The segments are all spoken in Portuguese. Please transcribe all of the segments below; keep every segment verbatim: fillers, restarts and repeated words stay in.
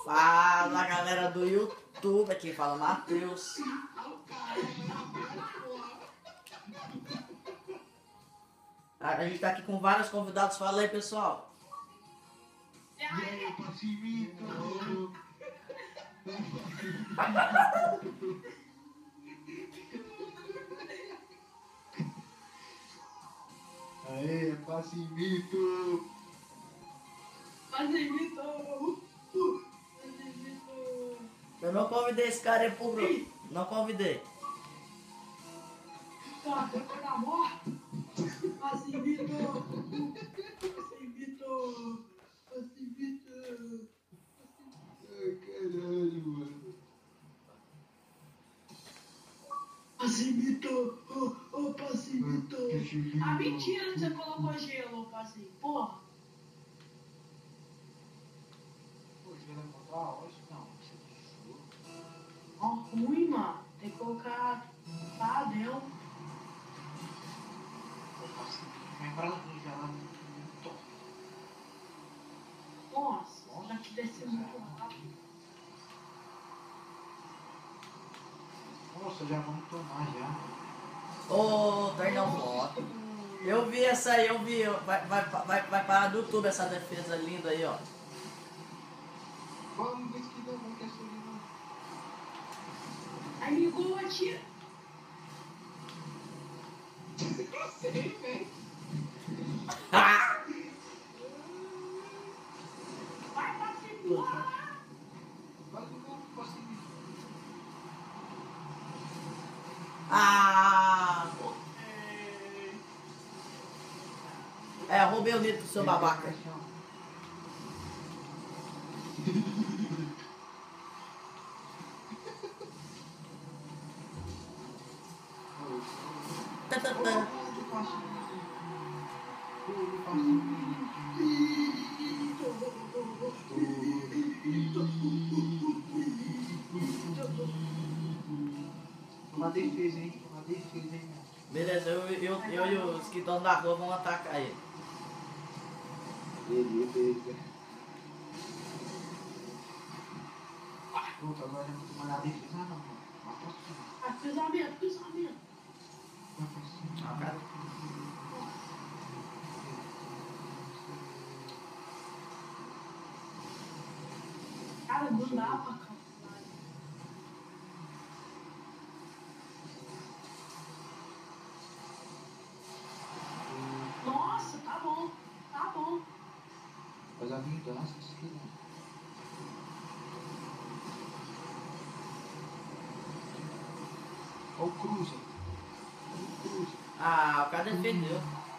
Fala galera do YouTube, aqui fala Matheus. A gente tá aqui com vários convidados, fala aí pessoal. E aí, Pacimito? Aê, Pacimito! Pacimito! Pacimito! Eu não convidei esse cara aí pro grupo. Não convidei. Tá, depois da morte! Pacimito! Pacimito! Pacimito! Ai, caralho, mano. Pacimito! Ô, ô, Pacimito! Pacimito. Ah, mentira que você colocou gelo, Pacimito! Porra! Pô, você vai encontrar hoje? Não, você deixou. Ó, ruim, mano! Tem que colocar padrão. Pô, Pacimito, vai embora do gelado muito. Nossa, já que desceu muito rápido. Nossa, já vamos tomar já. Ô, Ternão Foto. Eu vi essa aí, eu vi. Vai, vai, vai, vai parar do YouTube essa defesa linda aí, ó. Vamos ver se dá bom que é solidão. Aí ligou a tia. Eu sei, velho. Ah! Vai, Pacimito! Vai do novo, Pacimito. Ah! É, roubei o nito do seu babaca. Tá, tá, tá. Uma defesa, hein? Uma defesa, hein, meu? Beleza, eu, eu, eu e os que estão da rua vão atacar ele. Beleza. Puta, agora eu vou tomar na defesa. Ah, não, mano. Mas posso tomar. Ah, cruzamento, cruzamento. Mas posso tomar. Ah, cara. Cara, não dá pra calcular. Nossa, tá bom, tá bom. Faz a vingança, se quiser. Ó o cruza. Ó o cruza. Ah, o cara defendeu.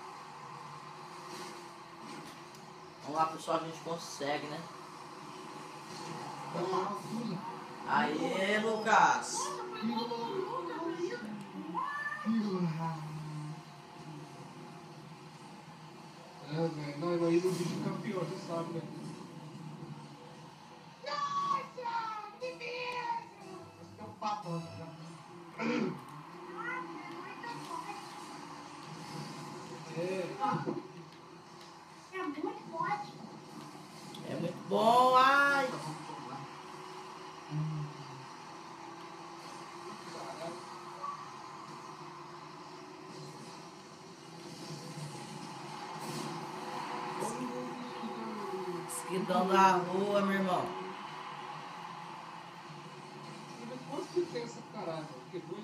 Vamos lá pessoal, a gente consegue, né? Vai lá, ó, cruza. Aê, Lucas! Nossa, foi gol do Lucas ainda. É, velho. Nós vai ir no vídeo campeão, você sabe, né? Nossa, que medo. Esse é um papo, já. É. É muito forte. É muito bom, ai! Vamos tomar. Hum. Caralho. Esquidão da rua, meu irmão. Quanto que tem essa caralho? Porque dois.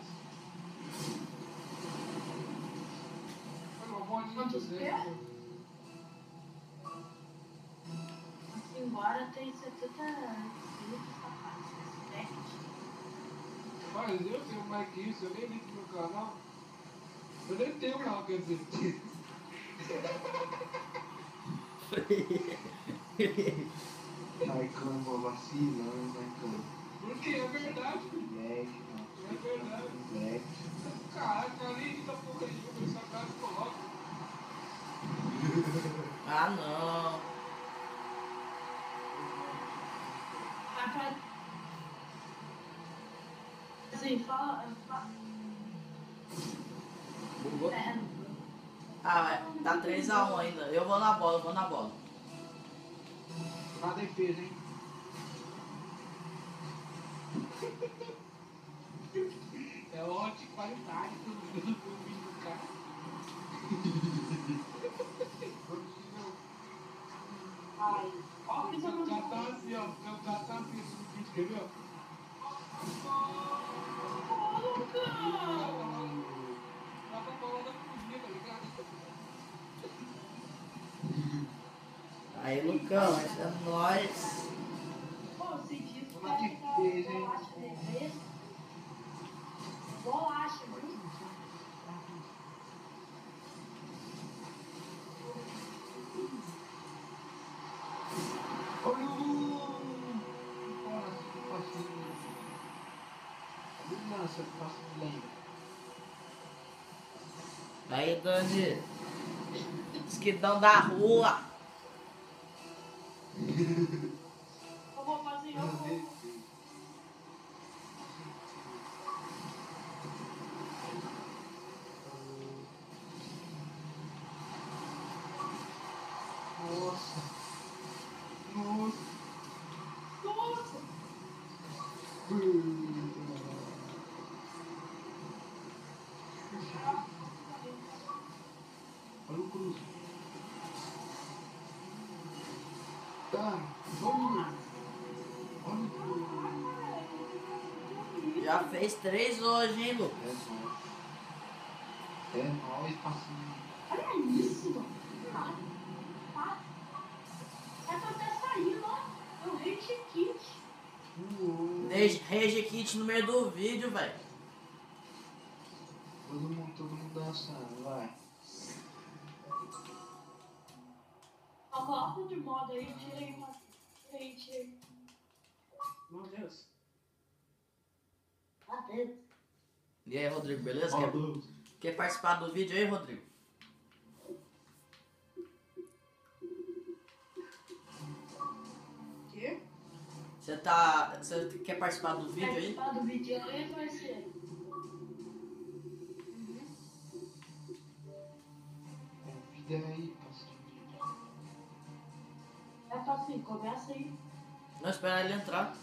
Olha uma bolinha de Quantos Zé. pés? Aqui embora tem setenta minutos rapaz. sete. Mas eu tenho mais que isso, eu nem ligo no meu canal. Eu nem tenho canal, quer dizer. Maicon, vacilando, Maicon. Porque é verdade. Moleque, mano. É verdade. Moleque. Caraca, ali da porra aí, eu essa cara coloca. Ah, não. Vai pra... Assim, fala... fala... Bugou? É, Ah, é, tá três a um ainda. Eu vou na bola, eu vou na bola. Na defesa, hein? É ótima de qualidade do vídeo do cara. Ai, ó, que O você cara tá assim, ó. O cara tá assim no vídeo, quer ver, ó? Dá pra falar da cozinha, tá ligado? Aí, Lucão, esse é nóis. Pô, você disse que Vamos lá de tá vez, hein? bolacha dele, é esse? Bolacha, viu? Olha o... Nossa, passinho. Nossa, passinho lento. Aí, Dani. Esquidão da rua. Eu vou fazer, eu vou. Nossa. Nossa. Nossa! Olha o cruz. Tá, vamos. Olha o cruz. Já fez três hoje, hein, Lucas? É nóis. É nóis, passinho. Olha isso, mano. Ah, ah. É pra até sair lá. É o Rage Kit. Rage Kit no meio do vídeo, velho. Todo mundo, todo mundo dançando, vai. Ó, coloca outro modo aí, tira aí, mano. Tira aí, tira aí. Meu Deus. Tá dentro. E aí, Rodrigo, beleza? Ó, Quer, Deus. quer participar do vídeo aí, Rodrigo? Quê? Você tá. Você quer participar do vídeo aí? Participar do vídeo aí vai ser. Convida aí, passinho. É assim, começa aí. Não, esperar ele entrar.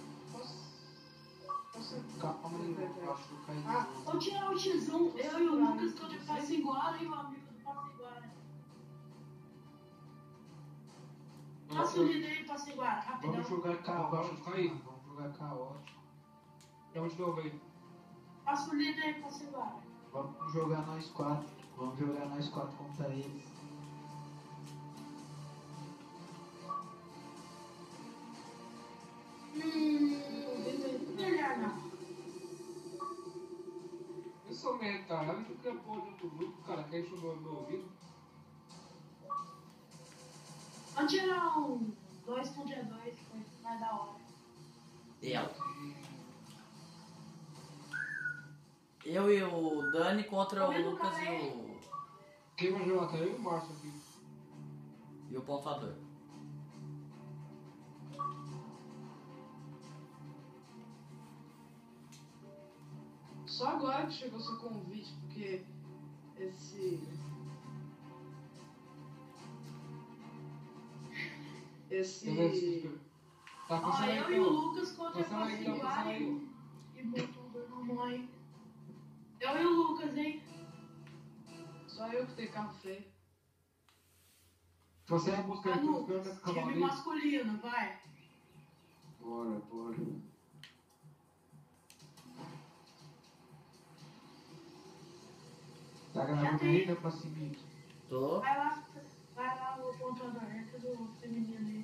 Calma aí, eu acho que eu caí. Ah, vou tirar o X um. Eu e o Lucas tô de Passiguara e o amigo do Passiguara. Passa o líder aí, Passiguara, rapidão. Vamos jogar caótico aí. Vamos jogar caótico. Chama de novo aí. Passa o líder aí, Passiguara. Vamos jogar nós quatro. Vamos jogar nós quatro contra eles. Hum, melhor não. Eu sou meio tarado, tu quer pôr dentro do grupo, cara, quer enxugar no meu ouvido? Vamos tirar um dois contra dois, que vai da hora. Eu. Eu e o Dani contra o Lucas e o. Quem vai jogar? Tá eu e o Márcio aqui. E o pontuador. Só agora que chegou seu convite, porque esse. Esse. Tá Ó, passando aí, eu e o então. Lucas contra Passando aí, então, Passiguara passando aí. e Botudo na mãe. Eu e o Lucas, hein? Só eu que tenho carro feio. Você vai buscar Vai, aqui os Lucas, câmeras time cavaleiro. masculino, vai. Bora, bora. Tá gravando aí, né, Passinho? Tô. Vai lá, vai lá o pontuador, entra do feminino aí.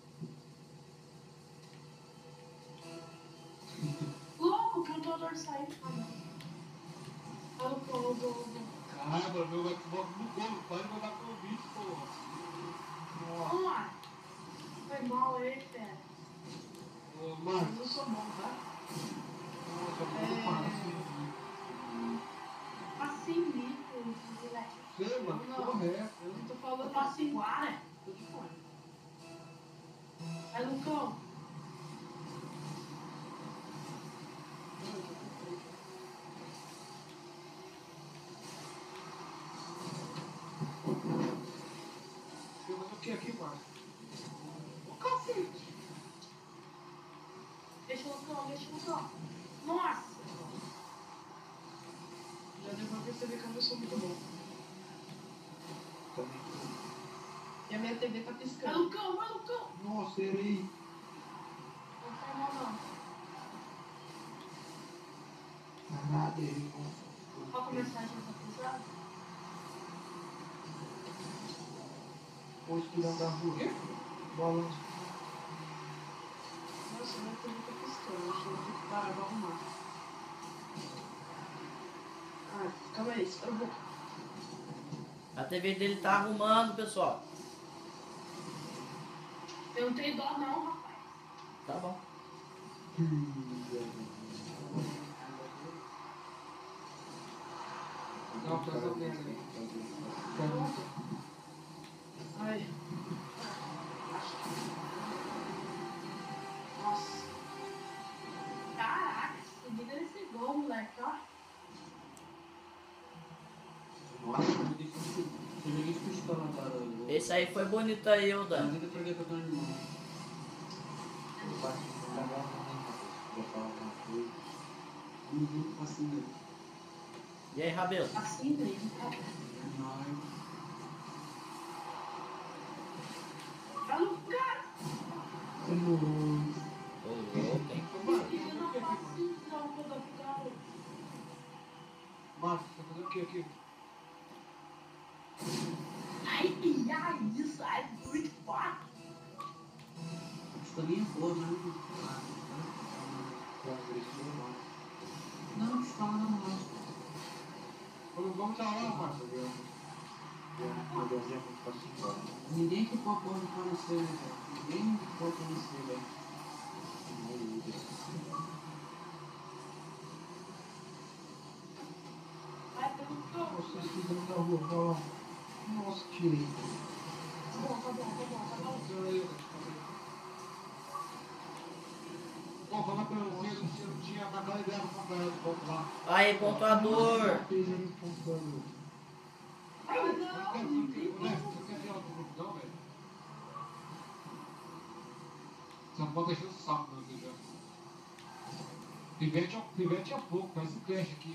Louco, o pontuador saiu. Ah, não. Olha o povo do. Caramba, meu Xbox bugou, não pode mandar convite, porra. Vamos lá. Foi mal aí, fera. Ô, Eu Márcio. não sou bom, tá? Nossa, É. eu vou parar assim. Facilito, moleque. Sei, mano, Não. correto. Eu não tô falando Passiguara. Tô de fone. Vai, Lucão. Eu vou aqui, aqui, Márcio. Ô, cacete. Deixa o Lucão, deixa o Lucão. Nossa! Já deu pra perceber que eu sou muito bom. Também. E a minha T V tá Vai, piscando. Lucão, vai, Lucão! Nossa, errei. Não faz mal, não. Nada, errei. Qual começar a gente tá pesado? O estilão da rua. Quê? Bola. Nossa, minha T V tá piscando. Acho que eu vou ter que parar pra arrumar. Ah, calma aí, espera um pouco. A T V dele tá arrumando, pessoal. Eu não tenho dó, não, rapaz. Tá bom. Não, tá só vendo ali. Ai. Nossa. Caraca, se liga nesse gol, moleque, ó. Nossa, eu joguei com eu joguei com pistola agora. Esse aí foi bonito aí, ô Eu Dan. ainda peguei pra tornar irmão. Eu bati no cagado, né? Botar alguma coisa. Vamos junto assim, né? E aí, Rabelo? Assim mesmo, tá? Nós. Vai, Lucas! Ô, louco, hein? Eu não faço isso, não, quando eu ficar... Marcos, tá fazendo o que aqui? Ai, ai, isso é muito forte. Pistolinha boa, mas não. Não, pistola não, não. Vamos, vamos tirar lá, Marcos. Ninguém que pode pôr no parecer, né, velho? Ninguém que pode parecer, velho. Vai, Lucão. Vocês ficam na rua, vai lá. Nossa, tirei. Tá bom, tá bom, tá bom, tá bom. Senhor aí, Bom, fala pra você, se não tinha aquela ideia pra comprar o ponto lá. Aí, pontuador. Fez ele contando. Ai, Você não, quer não você tem quer como. você quer tirar o grupo não, velho? Você não pode deixar o saco, meu Deus do céu. Pivete é, pivete é pouco, parece um cash aqui.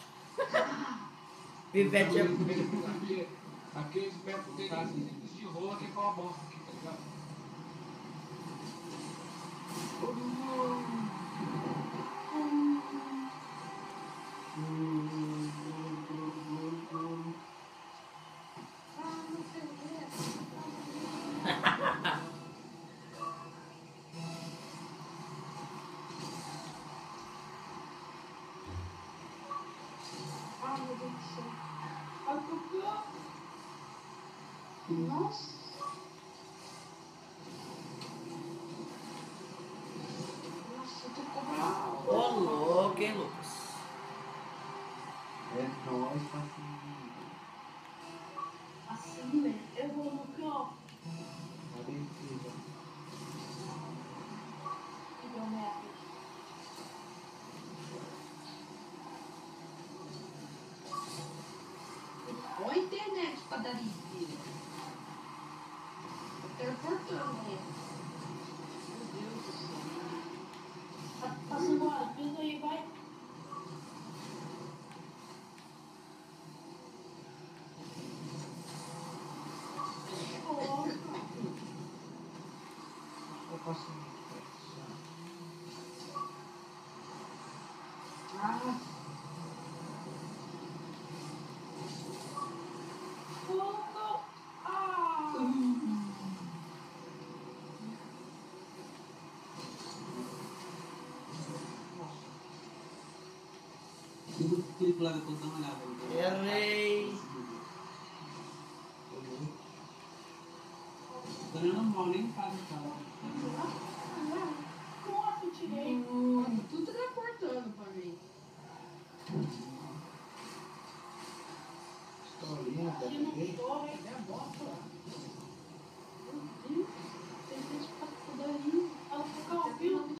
Pivete é... Aqui, aqui eles pegam tênis de rola que é com a bosta aqui, tá ligado? Ah, não sei o que. Ah, meu Deus do céu. Ai, Lucão. Nossa. Nossa, eu tô com... Ô, louco, hein, Lucas? É nóis, passinho. Assim, velho. Eu vou no Lucão. A defesa. Que deu merda. Olha a internet pra dar ligeira. Eu quero portando, né? Meu Deus do céu. Tá passando embora. Pisa aí, vai. Coloca. Eu passo. Ah. Coloca. Ah. Tudo clipe lá depois dá uma olhada. Errei. Tô nem normal, nem faz o cara. Nossa, eu tirei.